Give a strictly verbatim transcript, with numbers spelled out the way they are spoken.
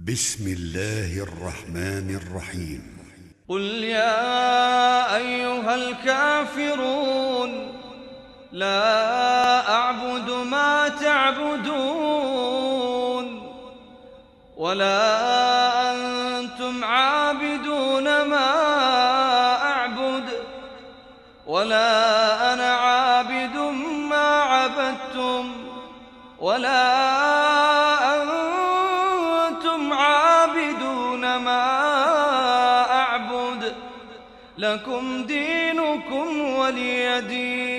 بسم الله الرحمن الرحيم. قل يا أيها الكافرون لا أعبد ما تعبدون ولا أنتم عابدون ما أعبد ولا أنا عابد ما عبدتم ولا أنتم عابدون ما أعبد لكم دينكم ولي دين.